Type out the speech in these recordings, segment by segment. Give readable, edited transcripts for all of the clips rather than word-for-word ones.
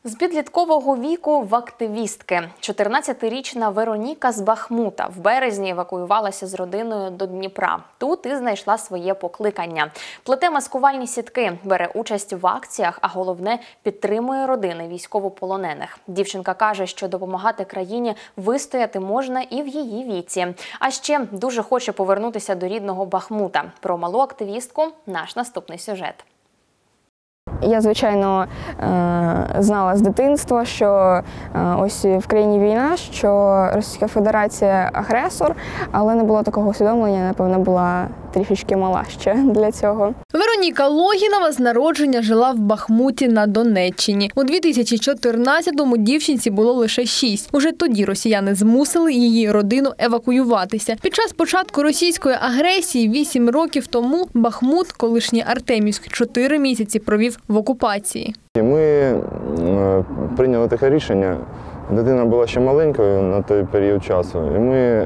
З підліткового віку в активістки. 14-річна Вероніка з Бахмута в березні евакуювалася з родиною до Дніпра. Тут і знайшла своє покликання. Плете маскувальні сітки, бере участь в акціях, а головне – підтримує родини військовополонених. Дівчинка каже, що допомагати країні вистояти можна і в її віці. А ще дуже хоче повернутися до рідного Бахмута. Про малу активістку – наш наступний сюжет. Я, звичайно, знала з дитинства, що ось в країні війна, що Російська Федерація – агресор, але не було такого усвідомлення, напевно, була трішечки мала ще для цього. Вероніка Логінова з народження жила в Бахмуті на Донеччині. У 2014-му дівчинці було лише 6. Уже тоді росіяни змусили її родину евакуюватися. Під час початку російської агресії 8 років тому Бахмут, колишній Артемівськ, 4 місяці провів в окупації. Ми прийняли таке рішення. Дитина була ще маленькою на той період часу, і ми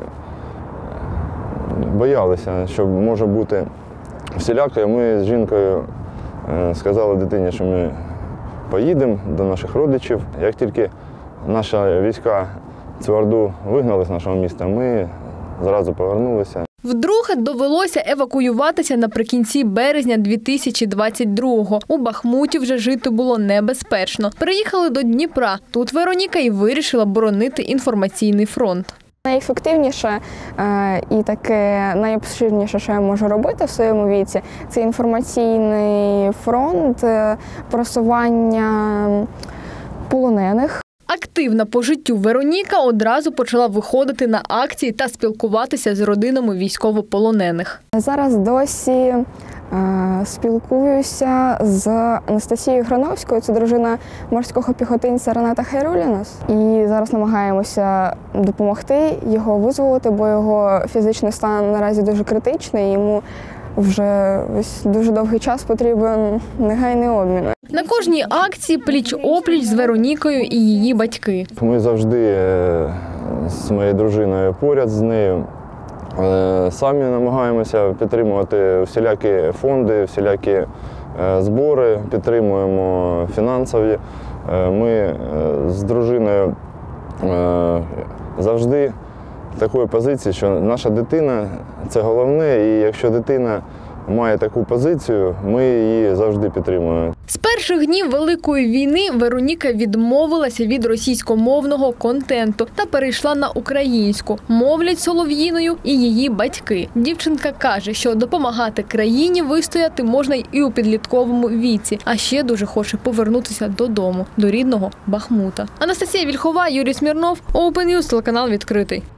боялися, що може бути всілякою. Ми з жінкою сказали дитині, що ми поїдемо до наших родичів. Як тільки наші війська цю орду вигнали з нашого міста, ми зразу повернулися. Вдруге довелося евакуюватися наприкінці березня 2022-го. У Бахмуті вже жити було небезпечно. Переїхали до Дніпра. Тут Вероніка і вирішила боронити інформаційний фронт. Найефективніше і таке найобширніше, що я можу робити в своєму віці, це інформаційний фронт, просування полонених. Активна по життю Вероніка одразу почала виходити на акції та спілкуватися з родинами військовополонених. Зараз досі спілкуюся з Анастасією Грановською, це дружина морського піхотинця Рената Хайрулінас. І зараз намагаємося допомогти його визволити, бо його фізичний стан наразі дуже критичний, йому вже дуже довгий час потрібен негайний обмін. На кожній акції пліч-опліч з Веронікою і її батьки. Ми завжди з моєю дружиною поряд з нею. Самі намагаємося підтримувати всілякі фонди, всілякі збори, підтримуємо фінансові. Ми з дружиною завжди такої позиції, що наша дитина – це головне, і якщо дитина має таку позицію, ми її завжди підтримуємо. З перших днів Великої війни Вероніка відмовилася від російськомовного контенту та перейшла на українську. Мовлять солов'їною і її батьки. Дівчинка каже, що допомагати країні вистояти можна і у підлітковому віці, а ще дуже хоче повернутися додому, до рідного Бахмута. Анастасія Вільхова, Юрій Смірнов, Open News, телеканал відкритий.